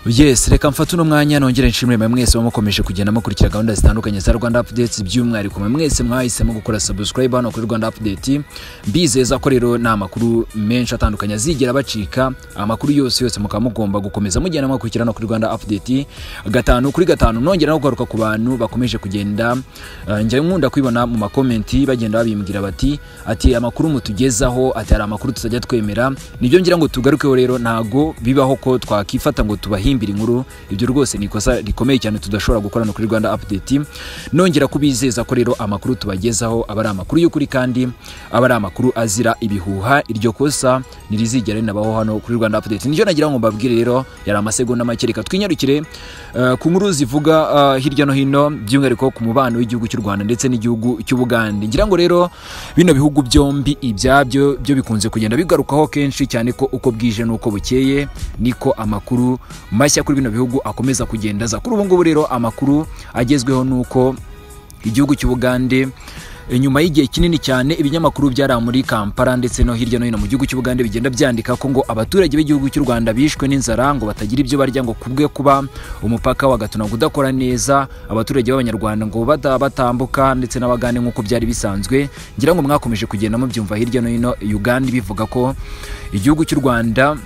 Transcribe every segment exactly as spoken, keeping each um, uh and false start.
Yes, reka mfata uno mwanya nongere nshimire mwese bamukomeje kugenda mukurikira gahunda zitandukanye za Rwanda Updates by'umwihariko mwese mwahisemo gukora subscribe hano kuri Rwanda Update. Mbizeza ko rero na makuru menshi atandukanye azigera bacika, amakuru yose yose mukamugomba gukomeza mugenda mukurikirana kuri Rwanda Update gatanu kuri gatanu. Nongera no kugaruka ku bantu bakomeje kugenda uh, njye nkunda kwibona mu ma comment bagenda babimbwira bati ati amakuru mutugezaho atari amakuru tuzajya twemera. Nibyo ngira ngo tugarukeho rero, ntago bibaho ko twakifata ngo tubahimbira inkuru. Ibyo rwose ni kosa rikomeye cyane tudashobora gukorana kuri Rwanda Update. Nongera kubizeza ko rero amakuru tubagezaho abari amakuru y'ukuri kandi abari amakuru azira ibihuha. Iryo kosa nirizigera nabaho hano kuri Rwanda Update. Nijyo nagira ngo mbabwire rero, yari amasegonda make reka twinyarukire uh, ku nkuru zivuga uh, hirya no hino by'umwihariko ku mubano w'igihugu cy'u Rwanda ndetse n'igihugu cy'u Bugande. Ngira ngo rero bino bihugu byombi ibyabyo byo bikunze kugenda bigarukaho kenshi cyane ko uko bwije nuko bukeye niko amakuru mashya kuri bino bihugu akomeza kugenda za. Kuri ubu ngubu rero amakuru agezweho nuko igihugu cy'u Bugande nyuma y'igihe kinini cyane ibinyamakuru byara muri Kampala ndetse no hirya no hino mu gihugu cy'u Bugande bigenda byandika ko ngo abaturage b'igihugu cy'u Rwanda bishwe n'inzara, ngo batagira ibyo barya, ngo kubwe kuba umupaka wa Gatuna udakora neza, abaturage b'abanyarwanda ngo batambuka ndetse n'abagande nk'uko byari bisanzwe. Ngira ngo mwakomeje kugenda mubyumva hirya no hino Uganda bivuga ko igihugu cy'u Rwanda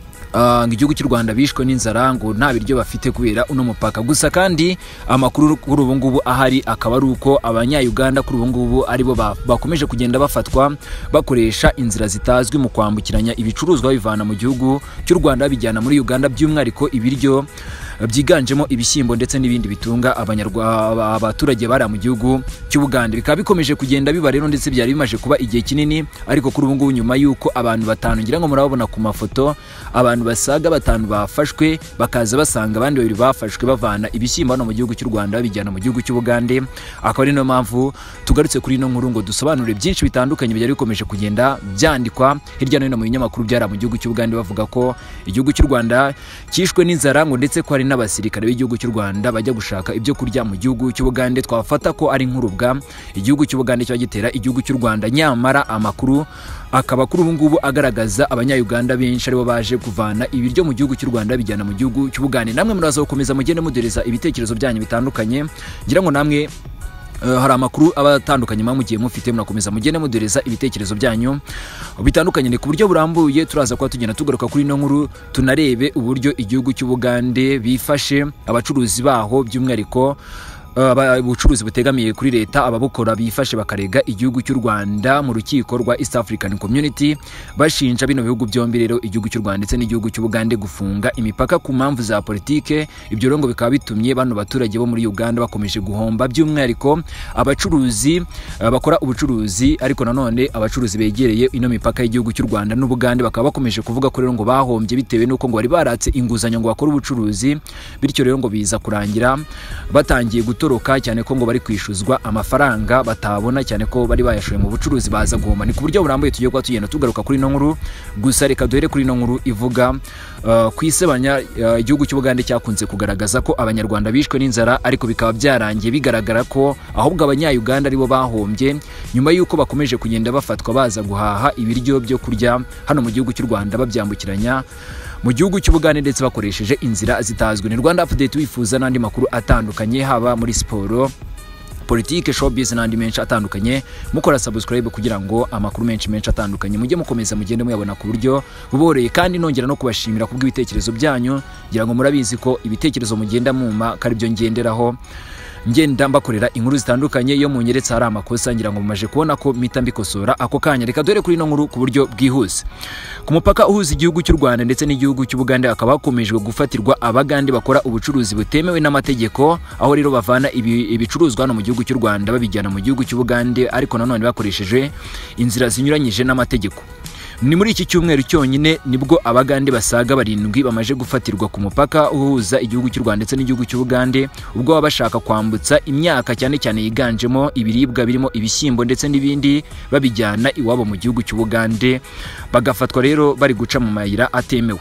Uh, igihugu cy'u Rwanda bishwe n'inzara, ngo nta biryo bafite kubera uno mupaka. Gusa kandi amakuru kuri ubu ngubu ahari akaba ari uko abanya-Uganda kuri ubu ngubu aribo bakomeje kugenda bafatwa bakoresha inzira zitazwi mu kwambukiranya ibicuruzwa bivana mu gihugu cy'u Rwanda bijyana muri Uganda, by'umwihariko ibiryo byiganjemo ibishyimbo ndetse n'ibindi bitunga abanyarwanda abaturage bari mu gihugu cy'u Bugande. Bikaba bikomeje kugenda biba rero ndetse byari bimaje kuba igihe kinini, ariko kuri ubu ngubu nyuma yuko abantu batanu, ngira ngo murabona ku mafoto, abantu basaga batanu bafashwe bakaza basanga abandi babiri bafashwe bavana ibishyimbo hano mu gihugu cy'u Rwanda bijyana mu gihugu cy'u Bugande. Akaba ari no mpamvu tugarutse kuri ino nkuru ngo dusobanure byinshi bitandukanye byari bikomeje kugenda byandikwa hirya no hino mu binyamakuru byara mu gihugu cy'u Bugande bavuga ko igihugu cy'u Rwanda cyishwe n'inzara, ngo ndetse ko hari n'abasirikare b'igihugu cy'u Rwanda bajya gushaka ibyo kurya mu gihugu cy'u Bugande. Twafata ko ari nk'urubwa igihugu cy'u Bugande cyo gitera igihugu cy'u Rwanda, nyamara amakuru akaba kuri ubu ngubu agaragaza abanya-Uganda benshi aribo baje kuvana ibiryo mu gihugu cy'u Rwanda bijyana mu gihugu cy'u Bugande. Namwe muraza gukomeza mugende mudereza ibitekerezo byanyu bitandukanye, ngira ngo namwe Uh, hari amakuru abatandukanye mugiye mufite, murakomeza mugende mudereza ibitekerezo byanyu bitandukanye. Ni ku buryo burambuye turaza kwa tugenda tugaruka kuri ino nkuru, tunarebe uburyo igihugu cy'u Bugande bifashe, abacuruzi baho by'umwihariko ubucuruzi butegamiye kuri leta ababukora bifashe bakarega igihugu cy'u Rwanda mu rukiko rwa East African Community, bashinja bino bihugu byombi rero igihugu cy'u Rwanda ndetse n'igihugu cy'u Bugande gufunga imipaka ku mpamvu za politike. Ibyo rero ngo bikaba bitumye bano baturage bo muri Uganda bakomeje guhomba, by'umwihariko abacuruzi bakora ubucuruzi, ariko nanone abacuruzi begereye ino mipaka y'igihugu cy'u Rwanda n'u Bugande bakaba bakomeje kuvuga ko rero ngo bahombye bitewe nuko ngo bari baratse inguzanyo ngo bakora ubucuruzi, bityo rero ngo biza kurangira batangiye guto cyane ko ngo bari kwishuzwa amafaranga batabona, cyane ko bari bayashoye mu bucuruzi baza guhomba. Ni ku buryo burambuye tugiye kwa tugenda tugaruka kuri ino nkuru. Gusa reka duhere kuri ino nkuru ivuga uh, kwisebanya uh, igihugu cy'u Bugande cyakunze kugaragaza ko abanyarwanda bishwe n'inzara, ariko bikaba byarangiye bigaragara ko ahubwo abanya-Uganda aribo bahombye nyuma yuko bakomeje kugenda bafatwa baza guhaha ibiryo byo kurya hano mu gihugu cy'u Rwanda babyambukiranya mu gihugu cy'u Bugande ndetse bakoresheje inzira zitazwi. Ni Rwanda Update wifuza n'andi makuru atandukanye, haba muri siporo, politike, showbiz n'andi menshi atandukanye, mukora subscribe kugira ngo amakuru menshi menshi atandukanye mujye mukomeza mugende muyabona ku buryo buboreye. Kandi nongera no kubashimira kubw'ibitekerezo byanyu, ngira ngo murabizi ko ibitekerezo mugenda muma kari byo ngenderaho ngenda mbakorera inkuru zitandukanye. Iyo munyeretse hari amakosa ngira ngo mumaje kubona ko mita mbikosora ako kanya. Reka dore kuri ino nkuru ku buryo bwihuse. Ku mupaka uhuza igihugu cy'u Rwanda ndetse n'igihugu cy'u Bugande akaba hakomejwe gufatirwa abagande bakora ubucuruzi butemewe n'amategeko, aho rero bavana ibi, ibicuruzwa hano mu gihugu cy'u Rwanda babijyana mu gihugu cy'u Bugande, ariko nanone bakoresheje inzira zinyuranyije n'amategeko. Ni muri iki cyumweru cyonyine nibwo abagande basaga barindwi bamaje gufatirwa ku mupaka uhuza igihugu cy'u Rwanda ndetse n'igihugu cy'u Bugande, ubwo baba bashaka kwambutsa imyaka cyane cyane yiganjemo ibiribwa birimo ibishyimbo ndetse n'ibindi babijyana iwabo mu gihugu cy'u Bugande, bagafatwa rero bari guca mu mayira atemewe.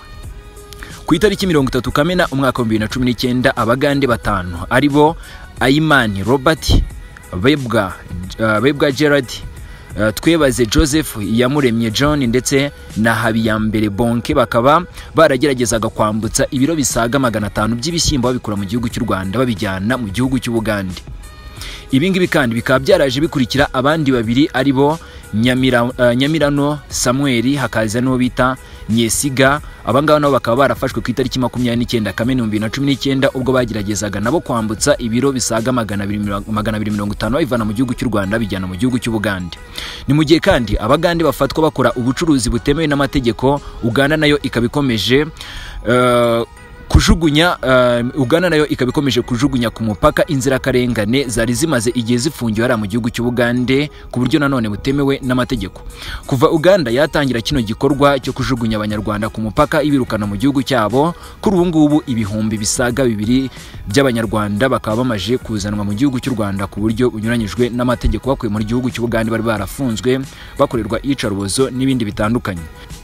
Ku itariki mirongo itatu Kamena umwaka wa bibiri na cumi n'icyenda abagande batanu aribo Ayimani Robert, Bebwa uh, Bebwa Gerard, uh, Twebaze Joseph, Iyamuremye John ndetse na Habiyambere Bonke bakaba barageragezaga kwambutsa ibiro bisaga magana atanu by'ibishyimbo babikura mu gihugu cy'u Rwanda babijyana mu gihugu cy'u Bugande. Ibi ngibi kandi bikaba byaraje bikurikira abandi babiri aribo Nyamira, uh, Nyamirano Samuel, hakaza n'uwo bita Nyesiga. Abangaba nabo bakaba barafashwe ku itariki makumyabiri n'icyenda Kamena bibiri na cumi n'icyenda ubwo bageragezaga nabo kwambutsa ibiro bisaga magana abiri mirongo itanu babivana mu gihugu cy'u Rwanda bijyana mu gihugu cy'u Bugande. Ni mu gihe kandi Abagande bafatwa bakora ubucuruzi butemewe n'amategeko, Uganda nayo ikabikomeje uh, kujugunya uh, Uganda nayo ikabikomeje kujugunya ku mupaka inzirakarengane zari zimaze igihe zifungiwe ara mu gihugu cy'u Bugande ku buryo nanone butemewe n'amategeko. Kuva Uganda yatangira kino gikorwa cyo kujugunya abanyarwanda ku mupaka ibirukana mu gihugu cyabo, kuri ubu ngubu ibihumbi bisaga bibiri by'abanyarwanda bakaba bamaje kuzanwa mu gihugu cy'u Rwanda ku buryo bunyuranyijwe n'amategeko bakuye mu gihugu cy'u Bugande bari barafunzwe bakorerwa iyicarubozo n'ibindi bitandukanye.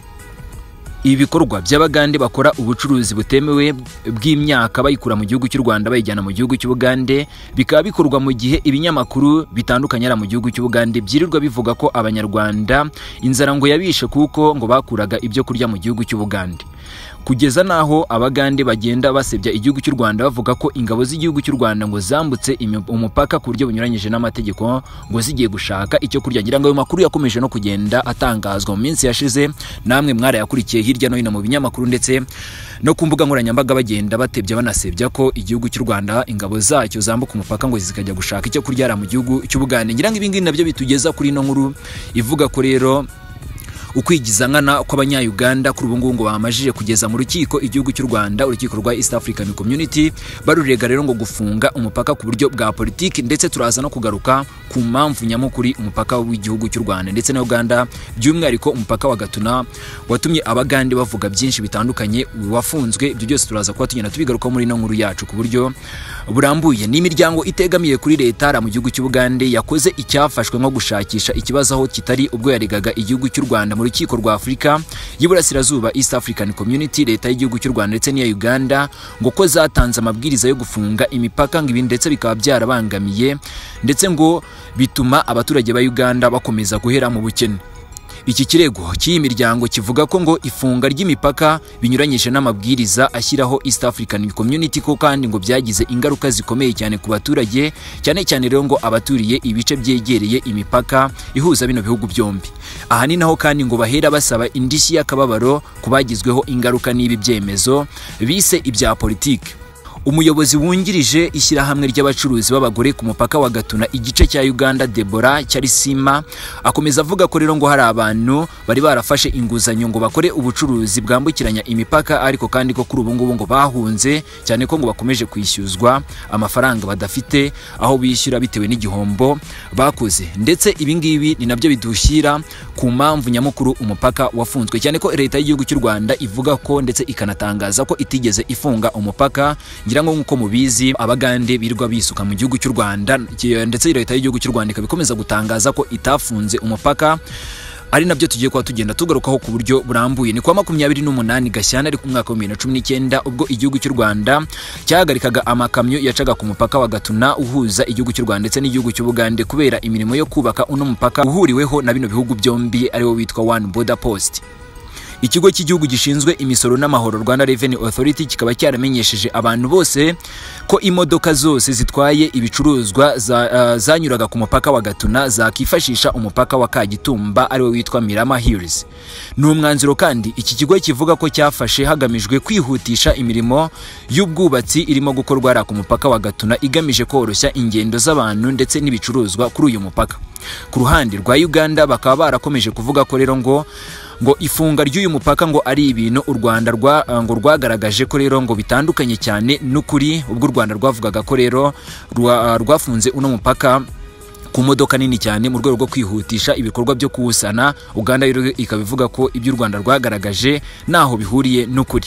Ibi bikorwa by'Abagande bakora ubucuruzi butemewe bw'imyaka bayikura mu gihugu cy'u Rwanda bayijyana mu gihugu cy'u Bugande bikaba bikorwa mu gihe ibinyamakuru bitandukanye ara mu gihugu cy'u Bugande byirirwa bivuga ko abanyarwanda inzara ngo yabishe kuko ngo bakuraga ibyo kurya mu gihugu cy'u Bugande, kugeza naho Abagande bagenda basebya igihugu cy'u Rwanda bavuga ko ingabo z'igihugu cy'u Rwanda ngo zambutse umupaka ku buryo bunyuranyije n'amategeko ngo zigiye gushaka icyo kurya. Ngira ngo ayo makuru yakomeje no kugenda atangazwa mu minsi yashize, namwe mwarayakurikiye hirya no hino mu binyamakuru ndetse no ku mbuga nkoranyambaga bagenda batebya banasebya ko igihugu cy'u Rwanda ingabo zacyo zambuka umupaka ngo zikajya gushaka icyo kurya ara mu gihugu cy'u Bugande. Ngira ngo ibi ngibi nabyo bitugeza kuri ino nkuru ivuga ko rero ukwigiza nkana kw'abanya-Uganda kuri ubu ngubu ngo bamajije kugeza mu rukiko igihugu cy'u Rwanda, urukiko rwa East African Community, barurega rero ngo gufunga umupaka ku buryo bwa politiki, ndetse turaza no kugaruka ku mpamvu nyamukuri umupaka w'igihugu cy'u Rwanda ndetse na Uganda by'umwihariko umupaka wa Gatuna watumye Abagande bavuga byinshi bitandukanye wafunzwe. Ibyo byose turaza kuba tugenda tubigaruka muri ino nkuru yacu ku buryo burambuye. Ni imiryango itegamiye kuri leta ara mu gihugu cy'u Bugande yakoze icyafashwe nko gushakisha ikibazo aho kitari ubwo yaregaga igihugu cy'u Rwanda mu rukiko rwa Afurika y'Iburasirazuba East African Community, leta y'igihugu cy'u Rwanda ndetse n'iya Uganda ngo ko zatanze amabwiriza yo gufunga imipaka ngo ibindi ndetse bikaba byarabangamiye ndetse ngo bituma abaturage ba Uganda bakomeza guhera mu bukene. Iki kirego cy'iyi miryango kivuga ko ngo ifunga ry'imipaka binyuranyije n'amabwiriza ashyiraho East African Community ko kandi ngo byagize ingaruka zikomeye cyane ku baturage, cyane cyane rero ngo abaturiye ibice byegereye imipaka ihuza bino bihugu byombi. Aha ni naho kandi ngo bahera basaba indishyi y'akababaro kubagizweho ingaruka n'ibi byemezo bise ibya politiki. Umuyobozi wungirije ishyirahamwe ry'abacuruzi b'abagore ku mupaka wa Gatuna igice cya Uganda, Deborah Charisima, akomeza avuga ko rero ngo hari abantu bari barafashe inguzanyo ngo bakore ubucuruzi bwambukiranya imipaka, ariko kandi ko kuri ubu ngubu ngo bahunze cyane ko ngo bakomeje kwishyuzwa amafaranga badafite aho bishyura bitewe n'igihombo bakoze. Ndetse ibi ngibi ni nabyo bidushyira ku mpamvu nyamukuru umupaka wafunzwe, cyane ko leta y'igihugu cy'u Rwanda ivuga ko ndetse ikanatangaza ko itigeze ifunga umupaka. Ngira ngo nkuko mubizi Abagande birwa bisuka mu gihugu cy'u Rwanda ndetse leta y'igihugu cy'u Rwanda ikabikomeza gutangaza ko itafunze umupaka, ari nabyo tugiye kuba tugenda tugarukaho ku buryo burambuye. Ni kwa makumyabiri n'umunani Gashyantare ku mwaka wa bibiri na cumi n'icyenda ubwo igihugu cy'u Rwanda cyahagarikaga amakamyo yacaga ku mupaka wa Gatuna uhuza igihugu cy'u Rwanda ndetse n'igihugu cy'u Bugande kubera imirimo yo kubaka uno mupaka uhuriweho na bino bihugu byombi ariwo witwa One Border Post. Ikigo cy'igihugu gishinzwe imisoro n'amahoro Rwanda Revenue Authority kikaba cyaramenyesheje abantu bose ko imodoka zose zitwaye ibicuruzwa za, uh, zanyuraga ku mupaka wa Gatuna zakifashisha umupaka wa Kagitumba ariwo witwa Mirama Hills. Ni umwanzuro kandi iki kigo kivuga ko cyafashe hagamijwe kwihutisha imirimo y'ubwubatsi irimo gukorwa ara ku mupaka wa Gatuna igamije koroshya ingendo z'abantu ndetse n'ibicuruzwa kuri uyu mupaka. Ku ruhande rwa Uganda bakaba barakomeje kuvuga ko rero ngo ngo ifunga ry'uyu mupaka ngo ari ibintu u Rwanda rwa ngo rwagaragaje ko rero ngo bitandukanye cyane n'ukuri ubwo u Rwanda rwavugaga ko rero rwafunze uno mupaka ku modoka nini cyane mu rwego rwo kwihutisha ibikorwa byo kuwusana. Uganda rero ikabivuga ko ibyo u Rwanda rwagaragaje naho bihuriye n'ukuri.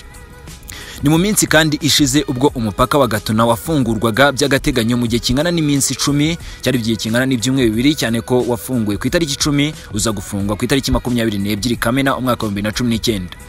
Ni mu minsi kandi ishize ubwo umupaka wa Gatuna wafungurwaga by'agateganyo mu gihe kingana n'iminsi icumi, cyari igihe kingana n'ibyumweru bibiri, cyane ko wafunguye ku itariki icumi uza gufungwa ku itariki makumyabiri n'ebyiri Kamena umwaka wa bibiri na cumi n'icyenda.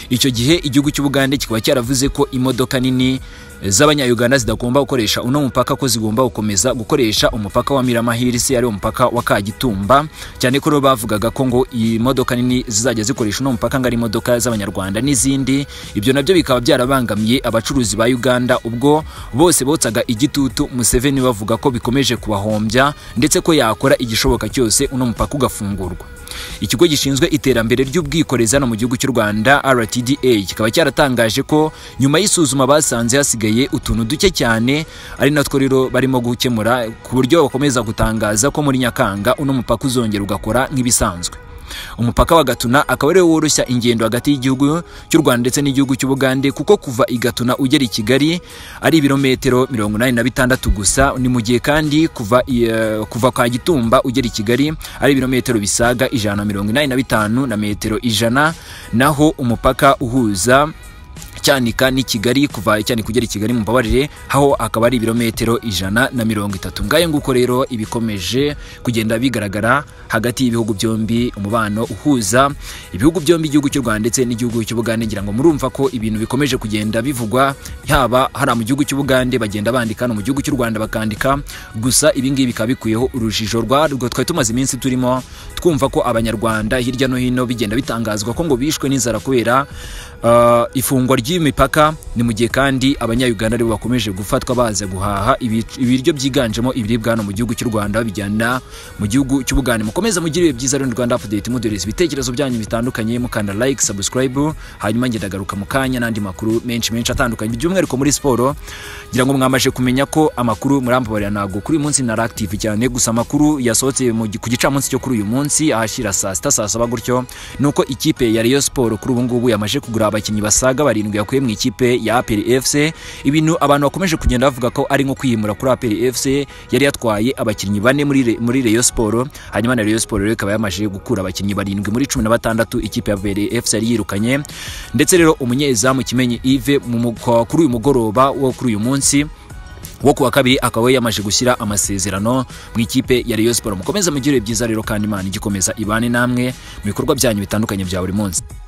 icyo gihe igihugu cy'Ubugande kikaba cyaravuze ko imodoka nini z'abanya-Uganda zidagomba gukoresha uno mupaka, ko zigomba gukomeza gukoresha umupaka wa Miramahirisi ari umupaka wa Kagitumba, cyane ko bavugaga ko ngo imodoka nini zizajya zikoresha uno mupaka ngari imodoka z'abanyarwanda n'izindi. Ibyo nabyo bikaba byarabangamiye abacuruzi ba Uganda, ubwo bose botsaga igitutu Museveni bavuga ko bikomeje kubahombya ndetse ko yakora igishoboka cyose uno mupaka ugafungurwa. Ikigo gishinzwe iterambere ry'ubwikorezi hano mu gihugu cy'u Rwanda R T D A kikaba cyaratangaje ko nyuma y'isuzuma basanze hasigaye utuntu duke cyane, ari natwo rero barimo gukemura ku buryo bakomeza gutangaza ko muri Nyakanga uno mupaka uzongera ugakora nk'ibisanzwe. Umupaka wa Gatuna akaba ari woroshya ingendo hagati y'igihugu cy'u Rwanda ndetse n'igihugu cy'Ubugande, kuko kuva i Gatuna ugera i Kigali ari ibirometero mirongo inani na bitandatu gusa, ni mu gihe kandi kuva uh, kuva kwa Gitumba ugera i Kigali ari ibirometero bisaga ijana na mirongo inani na bitanu na metero ijana, naho umupaka uhuza Cyanika ni Kigali kuva Cyanika kugera i Kigali mu Mbabarire aho akaba ari ibirometero ijana na mirongo itatu. Ngaye nguko rero ibikomeje kugenda bigaragara hagati y'ibihugu byombi, umubano uhuza ibihugu byombi, igihugu cy'u Rwanda ndetse n'igihugu cy'Ubugande. Ngira ngo murumva ko ibintu bikomeje kugenda bivugwa, haba hari mu gihugu cy'Ubugande bagenda bandika no mu gihugu cy'u Rwanda bakandika, gusa ibi ngibi bikaba bikuyeho urujijo rwa rwo twari tumaze iminsi turimo twumva ko abanyarwanda hirya no hino bigenda bitangazwa ko ngo bishwe n'inzara kubera uh, ifungwa ry'imipaka, ni mu gihe kandi abanya-Uganda aribo bakomeje gufatwa baza guhaha ibiryo byiganjemo ibiribwa hano mu gihugu cy'u Rwanda bijyana mu gihugu cy'Ubugande. Mukomeza mugire byiza rero Rwanda Update, mudereza ibitekerezo byanyu bitandukanye, mukanda like, subscribe, hanyuma ngenda garuka mu kanya n'andi makuru menshi menshi atandukanye by'umwihariko muri siporo. Ngira ngo mwamaje kumenya ko amakuru murambabarira nago kuri munsi na active cyane, gusa amakuru yasohotse ku gicamunsi cyo kuri uyu munsi ahashira saa sita saa saba gutyo, nuko ikipe ya Rayon Sport kuri ubu ngubu yamaje kugura abakinnyi basaga barindwi yakuye mu ikipe ya A P R F C. Ibintu abantu bakomeje kugenda bavuga ko ari nko kwiyimura kuri A P R F C, yari yatwaye abakinnyi bane muri muri Rayon Sport, hanyuma na Rayon Sport rero ikaba yamaje gukura abakinnyi barindwi muri cumi na batandatu ikipe ya A P R F C yari yirukanye. Ndetse rero umunyezamu Kimenyi Yves kuri uyu mugoroba wo kuri uyu munsi wo kuwa kabiri akaba yamaje gushyira amasezerano mu ikipe ya Rayon Sport. Mukomeza mugire byiza rero kandi Imana igikomeza ibane namwe mu bikorwa byanyu bitandukanye bya buri munsi.